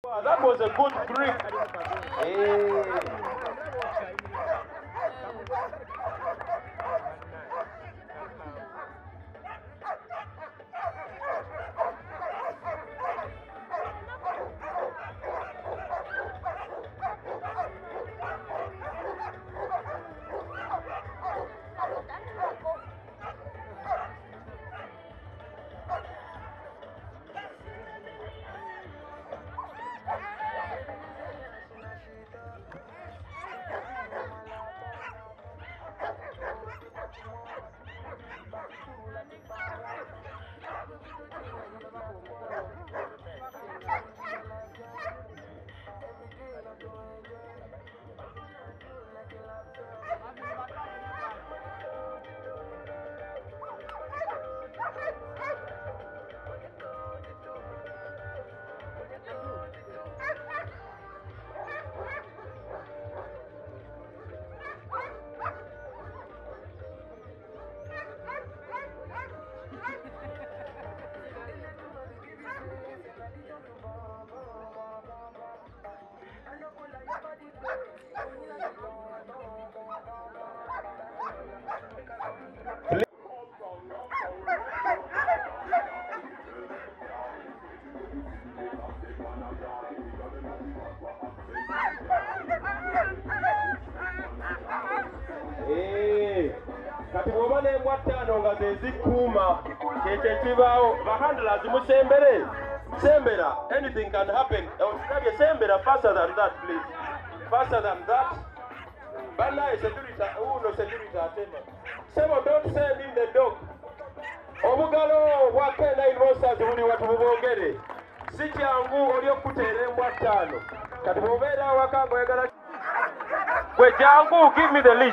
That was a good grip. Kati bwoba n'embwa ttaano nga ze zikuuma kyekyo ekibaawo bahandlers musembere sembera, anything can happen. Sembera faster than that, please, faster than that. Bannaye security uno security atema sebo, don't send in the dog. Obugalo bwa K9 monsters buli watu bubongere si kyangu oli okuteera embwa ttaano. Kati bw'obeera awaka ng'oyagala gwe jangu, give me the leash.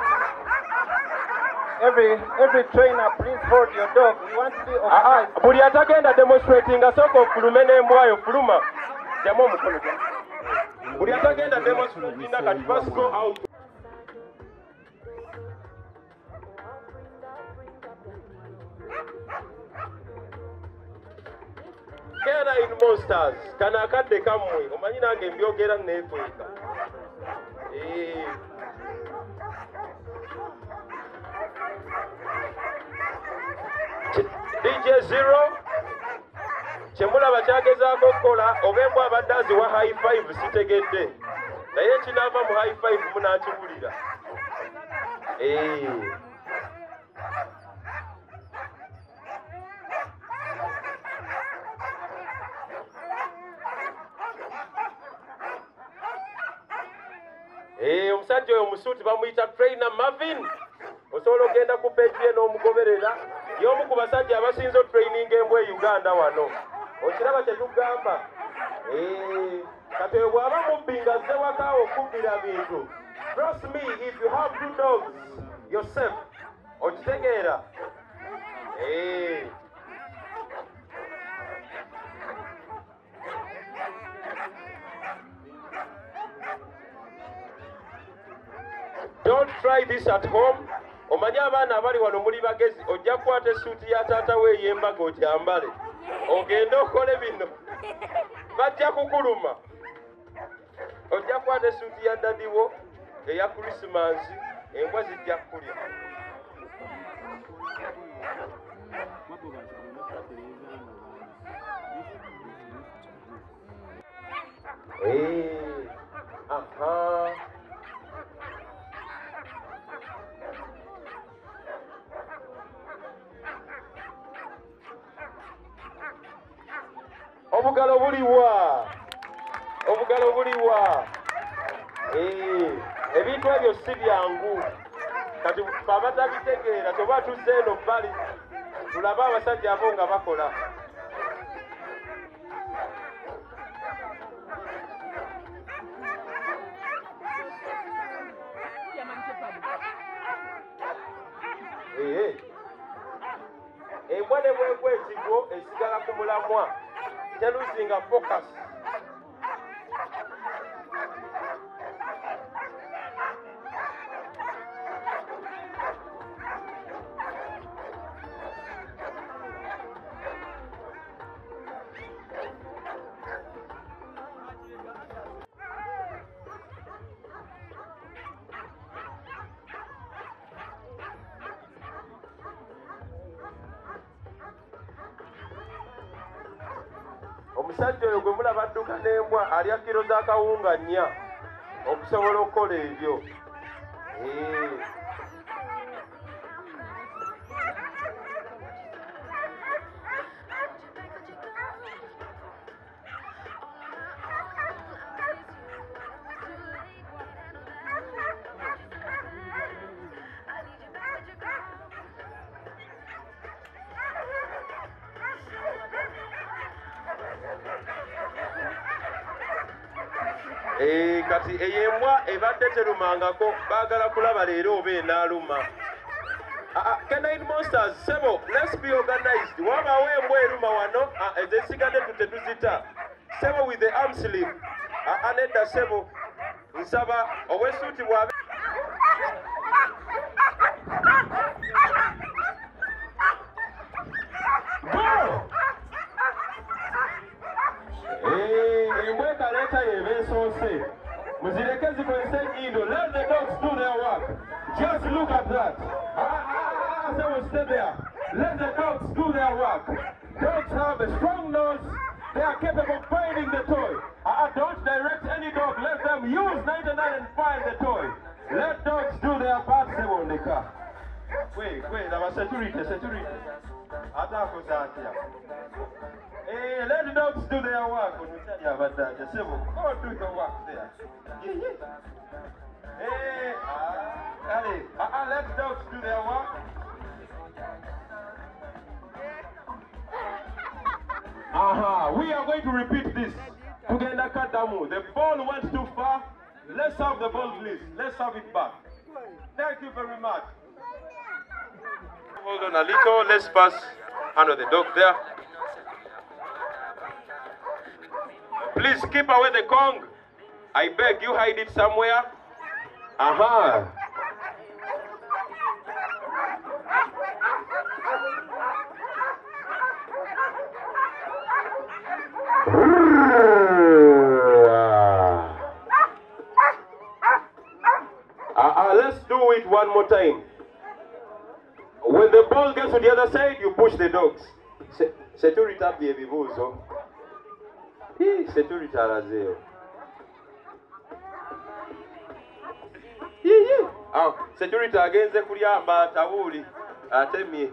Every trainer, please hold your dog. We want to be organized. Buli atagenda demonstrating asooka ofulume n'embwayo fuluma. Jamu omukono gwa. Buli atagenda demonstrating kati first go out. K9 monsters, kana akadde kammwe, omanyi nange mbyogera neekweka. DJ Zero kyemulaba kyagezaako okukola oba embwa abadde aziwa high five sitegedde naye ekinaava mu high five munaakiwulira. Omusajja oyo omusuuti bamuyita trainer Marvin. Osobola ogenda ku page ye n'omugoberera. Y'omu ku basajja abasinze training embwa e Uganda wano. Okiraba kye tugamba. Kati oyo bw'aba mubbi ng'azze waka okubbira bintu. Trust me, if you have two dogs yourself, okitegeera. Don't try this at home. Omanya abaana abali wano muli bagezi, ojja kukwata essuuti ya taata weeyembaga ogyambale ogende okole bino bajja kukuluma. Ojja kukwata essuuti ya dadiwo eya Christmas, embwa zijja kukulya. Obugalo buliwa, obugalo buliwa. Ebintu ebyo si byangu. Kati abatabitegeera toba tuzze eno bbali tulabe abasajja abo nga bakola. Embwa ne bwegwa ekigo esigala ku mulamwa. They're losing a focus. Omusajja oyo gwe mulaba adduka n'embwa alya kiro z'akawunga 4 okusobola okukola ebyo. Kati eyembwa ebadde terumangako baagala kulaba leero oba enaaluma. Canine monsters, sebo, let's be organized. Wabaawo embwa eruma wano ezisigadde tetuzita. Sebo with the arm sleeve. Nedda sebo nsaba ow'essuuti bw'abe embwa ekaleeta y'ebeesoose. Muzireke zikozese ennyindo. Let the dogs do their work. Just look at that. They will stay there. Let the dogs do their work. Dogs have a strong nose. They are capable of finding the toy. Don't direct any dog. Let them use 99 and find the toy. Let dogs do their part. They will make up. Wait, our security. Let the dogs do their work. When you tell you about that, just say, go do your work there. Let the dogs do their work. We are going to repeat this. Uganda Kadamu. The ball went too far. Let's have the ball, please. Let's have it back. Thank you very much. Hold on a little. Let's pass under the dog there. Please keep away the Kong. I beg you, hide it somewhere. Let's do it one more time. When the ball gets to the other side, you push the dogs. Security baby buzo. Security arazeo. Security agenze kulyamba tabuli atemi.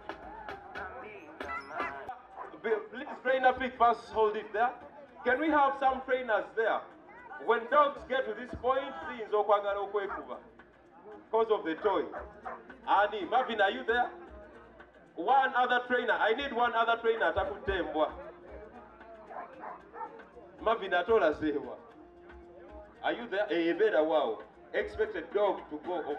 Please trainer pick first, hold it there. Can we have some trainers there? When dogs get to this point, things okwagala okwekuba because of the toy. Ani, Marvin, are you there? One other trainer. I need one other trainer. Takutembwa. Marvin, atola sewa. Are you there? Better wow. Expect a dog to go off.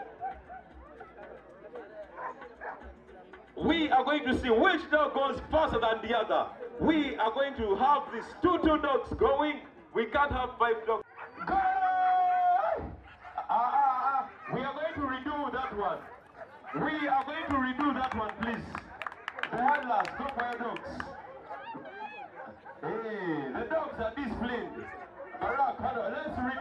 We are going to see which dog goes faster than the other. We are going to have these two dogs going. We can't have 5 dogs. Go! We are going to redo that one. We are going to redo that one, please. The handlers, go for your dogs. Hey, the dogs are disciplined. Barack, let's redo.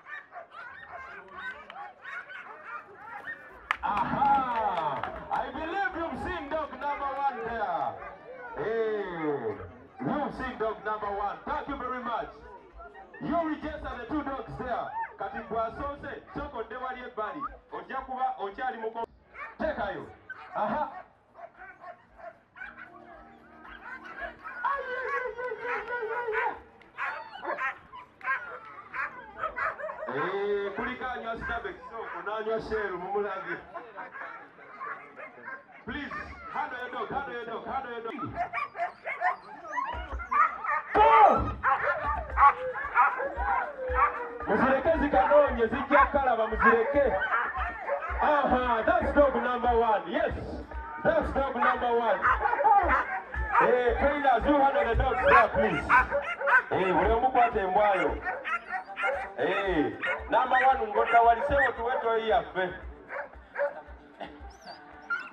I believe you've seen dog number 1 there. Hey, you've seen dog number 1. Thank you very much. You register the 2 dogs there. Katibwa sose, choko dewali ebali. Ojakuba, ochali muko. Teka yo. Kulika anywa stabe kisoko, nanywa sheru mumulagi. Please, handle your dog. Go! Muzireke zikanonye zijja kalaba muzireke. That's dog number 1. Yes, that's dog number 1. Hey, trainers, you handle the dogs there, please. Hey, buli omu kwata embwayo. Hey, number 1 ngotta walisewo tuweto yaffe.